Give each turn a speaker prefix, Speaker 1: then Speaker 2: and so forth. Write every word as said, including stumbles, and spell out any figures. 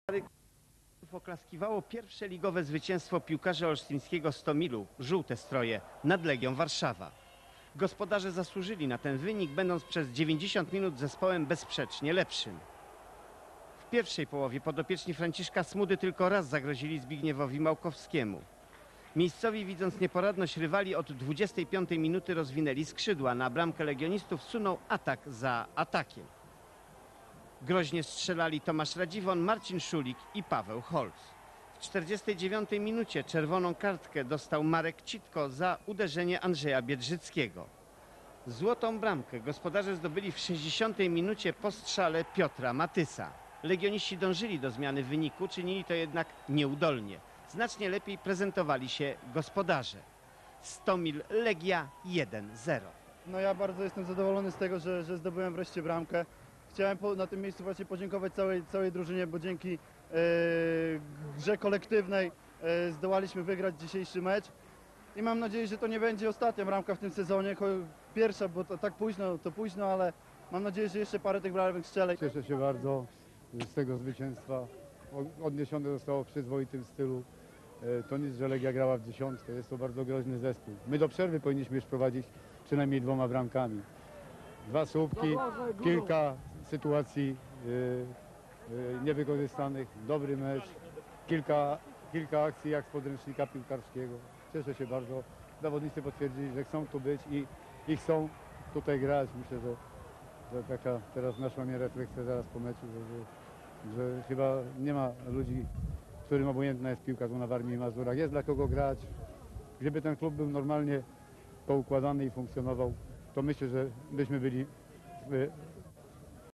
Speaker 1: Oklaskiwało pierwsze ligowe zwycięstwo piłkarzy olsztyńskiego Stomilu, żółte stroje, nad Legią Warszawa. Gospodarze zasłużyli na ten wynik, będąc przez dziewięćdziesiąt minut zespołem bezsprzecznie lepszym. W pierwszej połowie podopieczni Franciszka Smudy tylko raz zagrozili Zbigniewowi Małkowskiemu. Miejscowi, widząc nieporadność rywali, od dwudziestej piątej minuty rozwinęli skrzydła. Na bramkę legionistów sunął atak za atakiem. Groźnie strzelali Tomasz Radziwon, Marcin Szulik i Paweł Holz. W czterdziestej dziewiątej minucie czerwoną kartkę dostał Marek Citko za uderzenie Andrzeja Biedrzyckiego. Złotą bramkę gospodarze zdobyli w sześćdziesiątej minucie po strzale Piotra Matysa. Legioniści dążyli do zmiany wyniku, czynili to jednak nieudolnie. Znacznie lepiej prezentowali się gospodarze. Stomil Legia jeden zero.
Speaker 2: No ja bardzo jestem zadowolony z tego, że, że zdobyłem wreszcie bramkę. Chciałem po, na tym miejscu właśnie podziękować całej, całej drużynie, bo dzięki e, grze kolektywnej e, zdołaliśmy wygrać dzisiejszy mecz. I mam nadzieję, że to nie będzie ostatnia bramka w tym sezonie. Pierwsza, bo to tak późno, to późno, ale mam nadzieję, że jeszcze parę tych bramek strzelę.
Speaker 3: Cieszę się bardzo z tego zwycięstwa. Odniesione zostało w przyzwoitym stylu. To nic, że Legia grała w dziesiątkę. Jest to bardzo groźny zespół. My do przerwy powinniśmy już prowadzić przynajmniej dwoma bramkami. Dwa słupki, kilka sytuacji yy, yy, niewykorzystanych, dobry mecz, kilka, kilka akcji jak z podręcznika piłkarskiego. Cieszę się bardzo. Zawodnicy potwierdzili, że chcą tu być i, i chcą tutaj grać. Myślę, że, że taka teraz naszła mnie refleksja zaraz po meczu, że, że, że chyba nie ma ludzi, którym obojętna jest piłka tu na Warmii i Mazurach. Jest dla kogo grać. Gdyby ten klub był normalnie poukładany i funkcjonował, to myślę, że byśmy byli w